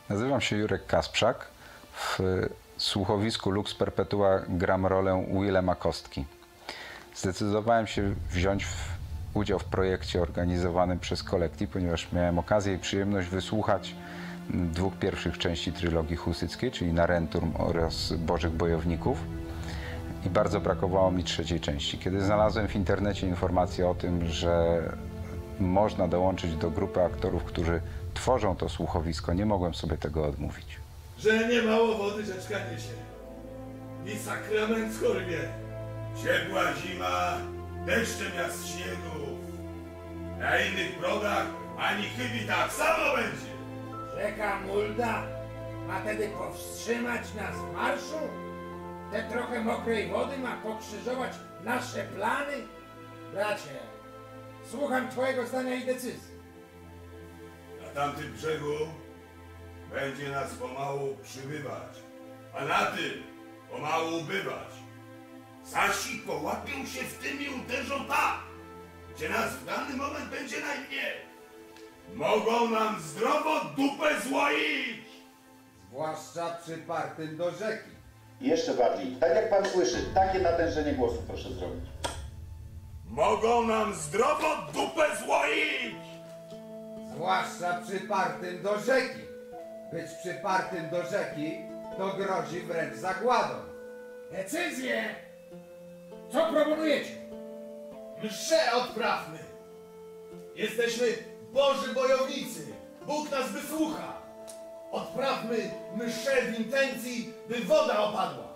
Nazywam się Jurek Kasprzak. W słuchowisku Lux Perpetua gram rolę Willema Kostki. Zdecydowałem się wziąć udział w projekcie organizowanym przez Kolektiv, ponieważ miałem okazję i przyjemność wysłuchać dwóch pierwszych części trylogii husyckiej, czyli Narenturm oraz Bożych Bojowników. I bardzo brakowało mi trzeciej części. Kiedy znalazłem w internecie informację o tym, że można dołączyć do grupy aktorów, którzy tworzą to słuchowisko, nie mogłem sobie tego odmówić. Że nie mało wody rzeczka niesie i sakrament skorwie. Ciepła zima, deszcze miast śniegów. Na innych brodach ani chybi tak samo będzie. Rzeka Mulda ma tedy powstrzymać nas w marszu? Te trochę mokrej wody ma pokrzyżować nasze plany? Bracie, słucham twojego zdania i decyzji. Na tamtym brzegu będzie nas pomału przybywać, a na tym pomału ubywać. Sasi połapią się w tym i uderzą tak, gdzie nas w dany moment będzie najmniej. Mogą nam zdrowo dupę złoić! Zwłaszcza przypartym do rzeki. Jeszcze bardziej. Tak jak pan słyszy, takie natężenie głosu proszę zrobić. Mogą nam zdrowo dupę złoić! Zwłaszcza przypartym do rzeki. Być przypartym do rzeki to grozi wręcz zagładą. Decyzję! Co proponujecie? Mszę odprawmy! Jesteśmy Boży Bojownicy! Bóg nas wysłucha! Odprawmy mszę w intencji, by woda opadła!